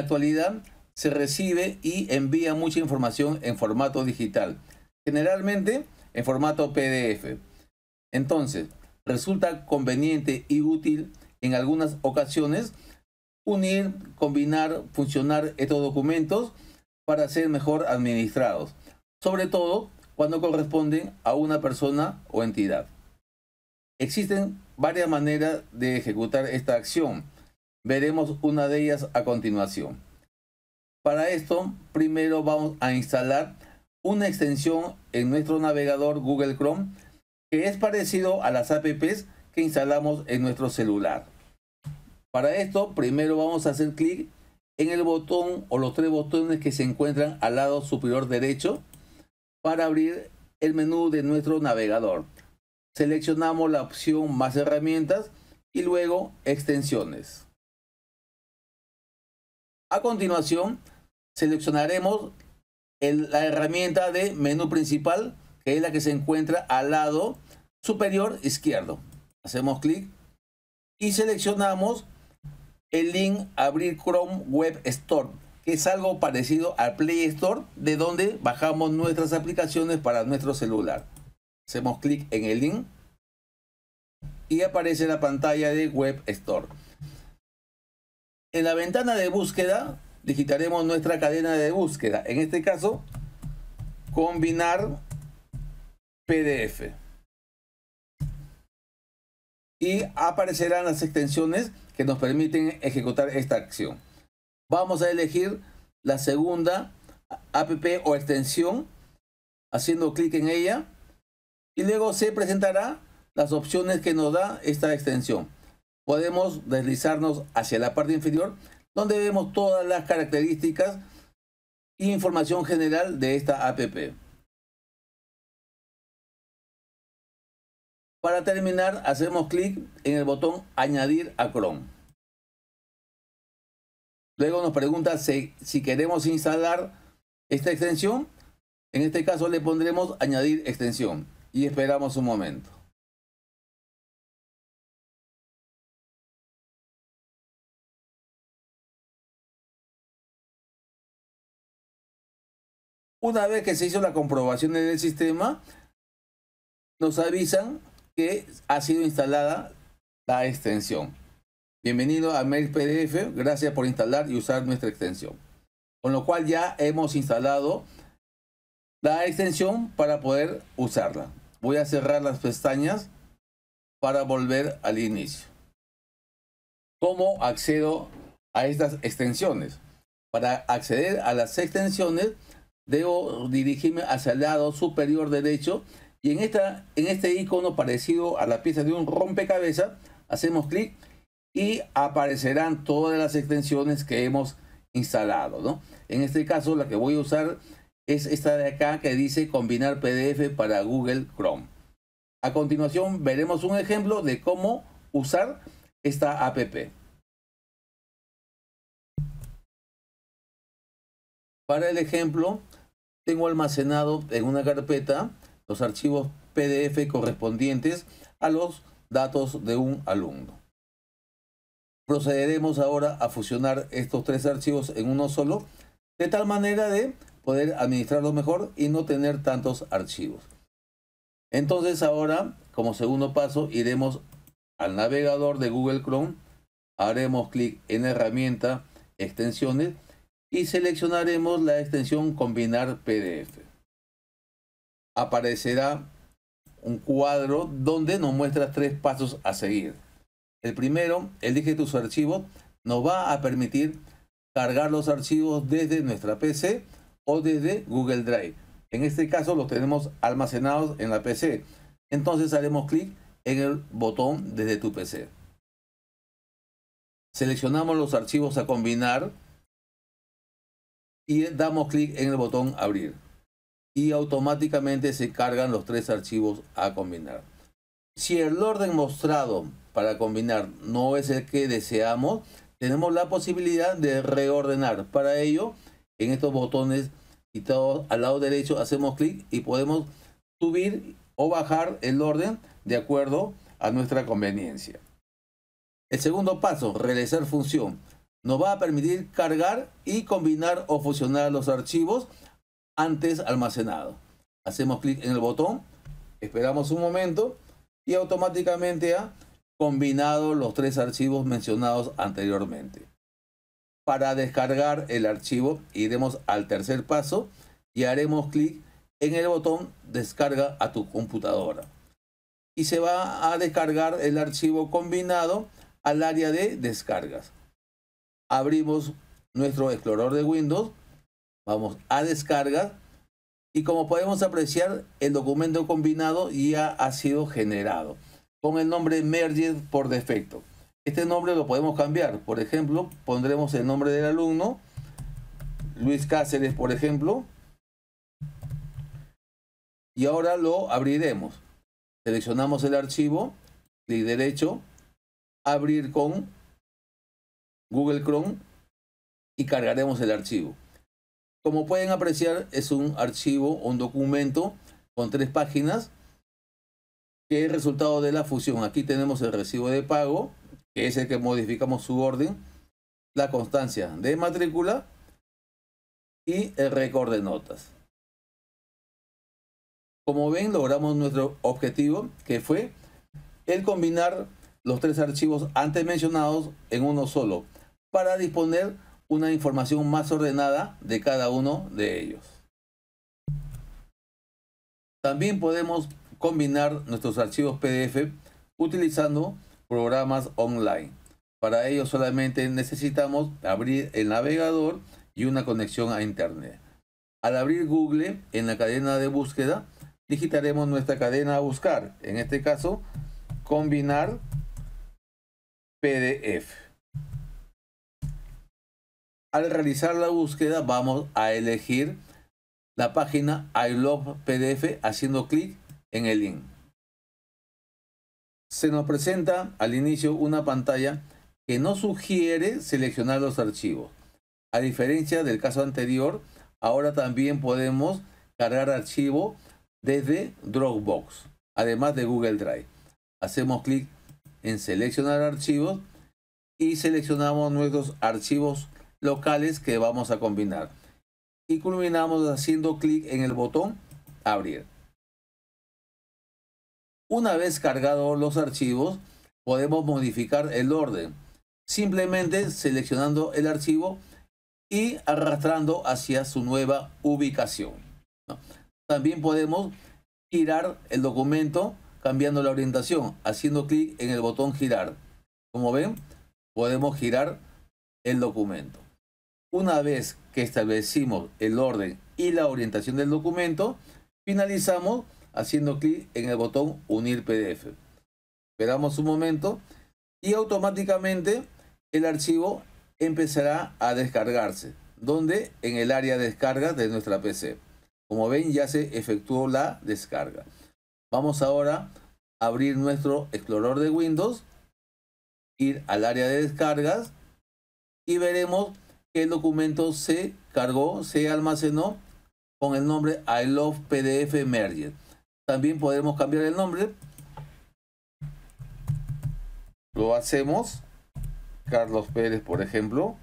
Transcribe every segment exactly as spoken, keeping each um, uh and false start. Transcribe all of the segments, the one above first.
actualidad se recibe y envía mucha información en formato digital, generalmente en formato P D F. Entonces, resulta conveniente y útil en algunas ocasiones unir, combinar, funcionar estos documentos para ser mejor administrados, sobre todo cuando corresponden a una persona o entidad. Existen varias maneras de ejecutar esta acción. Veremos una de ellas a continuación. Para esto, primero vamos a instalar una extensión en nuestro navegador Google Chrome que es parecido a las apps que instalamos en nuestro celular. Para esto, primero vamos a hacer clic en el botón o los tres botones que se encuentran al lado superior derecho para abrir el menú de nuestro navegador. Seleccionamos la opción Más herramientas y luego Extensiones. A continuación, seleccionaremos el, la herramienta de Menú Principal, que es la que se encuentra al lado superior izquierdo. Hacemos clic y seleccionamos el link Abrir Chrome Web Store, que es algo parecido al Play Store, de donde bajamos nuestras aplicaciones para nuestro celular. Hacemos clic en el link y aparece la pantalla de Web Store. En la ventana de búsqueda digitaremos nuestra cadena de búsqueda, en este caso combinar P D F, y aparecerán las extensiones que nos permiten ejecutar esta acción. Vamos a elegir la segunda app o extensión haciendo clic en ella y luego se presentará las opciones que nos da esta extensión. Podemos deslizarnos hacia la parte inferior donde vemos todas las características e información general de esta app. Para terminar, hacemos clic en el botón Añadir a Chrome. Luego nos pregunta si, si queremos instalar esta extensión. En este caso le pondremos Añadir extensión y esperamos un momento. Una vez que se hizo la comprobación en el sistema, nos avisan que ha sido instalada la extensión. Bienvenido a Mail P D F, gracias por instalar y usar nuestra extensión. Con lo cual ya hemos instalado la extensión para poder usarla. Voy a cerrar las pestañas para volver al inicio. ¿Cómo accedo a estas extensiones? Para acceder a las extensiones debo dirigirme hacia el lado superior derecho y en, esta, en este icono parecido a la pieza de un rompecabezas hacemos clic y aparecerán todas las extensiones que hemos instalado, ¿no? En este caso la que voy a usar es esta de acá que dice Combinar P D F para Google Chrome. A continuación veremos un ejemplo de cómo usar esta app. Para el ejemplo, tengo almacenado en una carpeta los archivos P D F correspondientes a los datos de un alumno. Procederemos ahora a fusionar estos tres archivos en uno solo, de tal manera de poder administrarlos mejor y no tener tantos archivos. Entonces ahora, como segundo paso, iremos al navegador de Google Chrome, haremos clic en herramienta, extensiones, y seleccionaremos la extensión Combinar P D F. Aparecerá un cuadro donde nos muestra tres pasos a seguir. El primero, elige tus archivos, nos va a permitir cargar los archivos desde nuestra P C o desde Google Drive. En este caso los tenemos almacenados en la P C. Entonces haremos clic en el botón desde tu P C. Seleccionamos los archivos a combinar y damos clic en el botón abrir. Y automáticamente se cargan los tres archivos a combinar. Si el orden mostrado para combinar no es el que deseamos, tenemos la posibilidad de reordenar. Para ello, en estos botones situados al lado derecho hacemos clic y podemos subir o bajar el orden de acuerdo a nuestra conveniencia. El segundo paso, realizar función. Nos va a permitir cargar y combinar o fusionar los archivos antes almacenados. Hacemos clic en el botón, esperamos un momento y automáticamente ha combinado los tres archivos mencionados anteriormente. Para descargar el archivo iremos al tercer paso y haremos clic en el botón descarga a tu computadora. Y se va a descargar el archivo combinado al área de descargas. Abrimos nuestro explorador de Windows, vamos a descargas y como podemos apreciar el documento combinado ya ha sido generado con el nombre Merged por defecto. Este nombre lo podemos cambiar, por ejemplo pondremos el nombre del alumno, Luis Cáceres por ejemplo, y ahora lo abriremos. Seleccionamos el archivo, clic derecho, abrir con Google Chrome y cargaremos el archivo. Como pueden apreciar, es un archivo, un documento con tres páginas que es el resultado de la fusión. Aquí tenemos el recibo de pago, que es el que modificamos su orden, la constancia de matrícula y el récord de notas. Como ven, logramos nuestro objetivo, que fue el combinar los tres archivos antes mencionados en uno solo, para disponer una información más ordenada de cada uno de ellos. También podemos combinar nuestros archivos P D F utilizando programas online. Para ello solamente necesitamos abrir el navegador y una conexión a internet. Al abrir Google en la cadena de búsqueda, digitaremos nuestra cadena a buscar, en este caso, combinar P D F. Al realizar la búsqueda vamos a elegir la página I Love P D F haciendo clic en el link. Se nos presenta al inicio una pantalla que nos sugiere seleccionar los archivos. A diferencia del caso anterior, ahora también podemos cargar archivo desde Dropbox, además de Google Drive. Hacemos clic en seleccionar archivos y seleccionamos nuestros archivos locales que vamos a combinar y culminamos haciendo clic en el botón abrir. Una vez cargados los archivos podemos modificar el orden simplemente seleccionando el archivo y arrastrando hacia su nueva ubicación. También podemos girar el documento cambiando la orientación haciendo clic en el botón girar. Como ven, podemos girar el documento. Una vez que establecimos el orden y la orientación del documento, finalizamos haciendo clic en el botón unir P D F. Esperamos un momento y automáticamente el archivo empezará a descargarse, donde en el área de descarga de nuestra P C. Como ven, ya se efectuó la descarga. Vamos ahora a abrir nuestro explorador de Windows, ir al área de descargas y veremos que el documento se cargó, se almacenó con el nombre I Love P D F Merged. También podemos cambiar el nombre. Lo hacemos. Carlos Pérez, por ejemplo.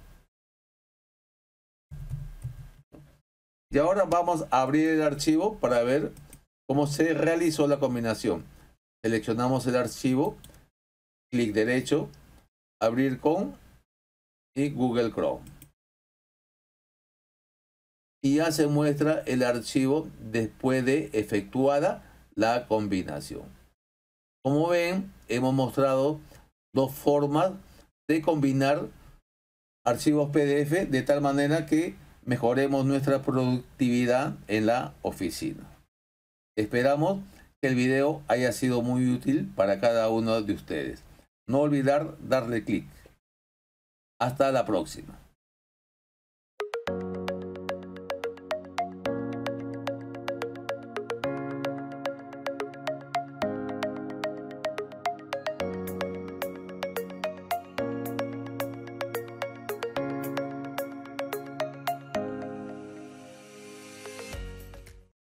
Y ahora vamos a abrir el archivo para ver cómo se realizó la combinación. Seleccionamos el archivo, clic derecho, abrir con y Google Chrome. Y ya se muestra el archivo después de efectuada la combinación. Como ven, hemos mostrado dos formas de combinar archivos P D F de tal manera que mejoremos nuestra productividad en la oficina. Esperamos que el video haya sido muy útil para cada uno de ustedes. No olvidar darle clic. Hasta la próxima.